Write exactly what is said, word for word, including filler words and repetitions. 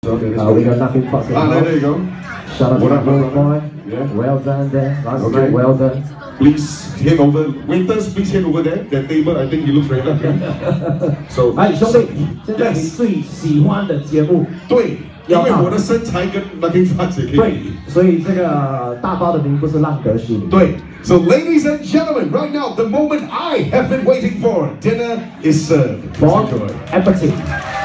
Okay, uh, we got nothing but ah, there you go. Shout out to What up, the what up? boy. Yeah. Well done there. Last Okay. night, well done. Please head over. Waiters, please head over there. That table, I think you look very lucky. So, 哎，兄弟，现在你最喜欢的节目， 对，因为我的身材跟 Lucky Fats 也可以对， 比。 所以这个大包的名不是浪得虚名。 对。So, ladies and gentlemen, right now, the moment I have been waiting for, dinner is served. Bon appetit.